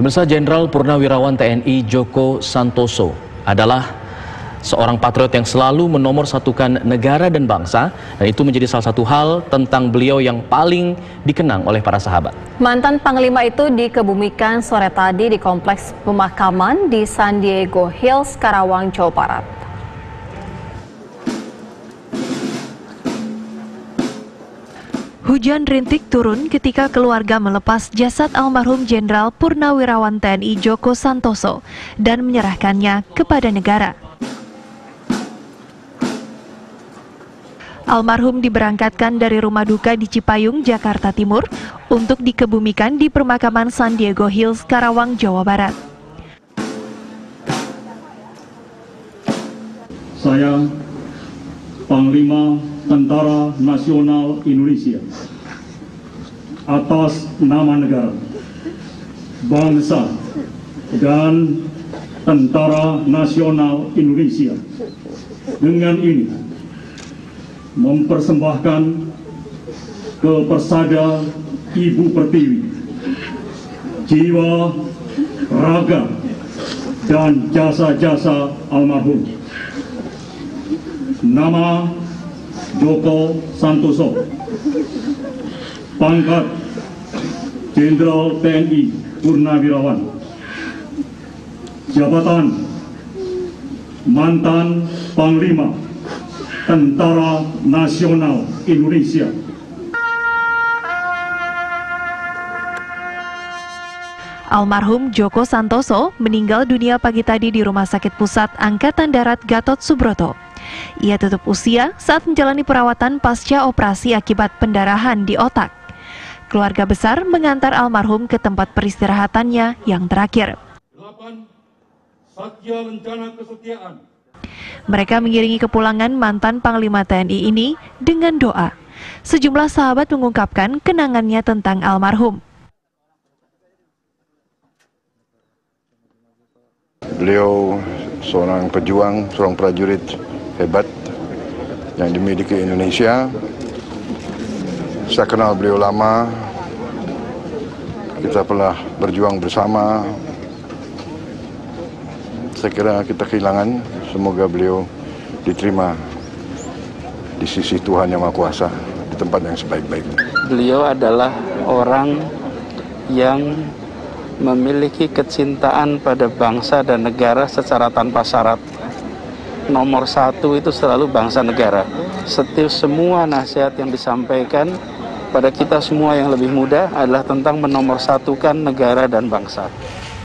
Pemirsa, Jenderal Purnawirawan TNI Joko Santoso adalah seorang patriot yang selalu menomorsatukan negara dan bangsa, dan itu menjadi salah satu hal tentang beliau yang paling dikenang oleh para sahabat. Mantan Panglima itu dikebumikan sore tadi di kompleks pemakaman di San Diego Hills, Karawang, Jawa Barat. Hujan rintik turun ketika keluarga melepas jasad almarhum Jenderal Purnawirawan TNI Joko Santoso dan menyerahkannya kepada negara. Almarhum diberangkatkan dari rumah duka di Cipayung, Jakarta Timur untuk dikebumikan di pemakaman San Diego Hills, Karawang, Jawa Barat. Saya, Panglima Tentara Nasional Indonesia, atas nama negara, bangsa, dan Tentara Nasional Indonesia, dengan ini mempersembahkan kepada Ibu Pertiwi jiwa, raga, dan jasa-jasa almarhum. Nama Joko Santoso, pangkat Jenderal TNI Purnawirawan, jabatan mantan Panglima Tentara Nasional Indonesia. Almarhum Joko Santoso meninggal dunia pagi tadi di Rumah Sakit Pusat Angkatan Darat Gatot Subroto. Ia tutup usia saat menjalani perawatan pasca operasi akibat pendarahan di otak. Keluarga besar mengantar almarhum ke tempat peristirahatannya yang terakhir. 8. Satya Lencana Kesetiaan. Mereka mengiringi kepulangan mantan Panglima TNI ini dengan doa. Sejumlah sahabat mengungkapkan kenangannya tentang almarhum. Beliau seorang pejuang, seorang prajurit hebat yang dimiliki Indonesia. Saya kenal beliau lama, kita pernah berjuang bersama. Saya kira kita kehilangan, semoga beliau diterima di sisi Tuhan Yang Maha Kuasa, di tempat yang sebaik-baiknya. Beliau adalah orang yang memiliki kecintaan pada bangsa dan negara secara tanpa syarat. Nomor satu itu selalu bangsa negara. Setiap semua nasihat yang disampaikan pada kita semua yang lebih muda adalah tentang menomorsatukan negara dan bangsa.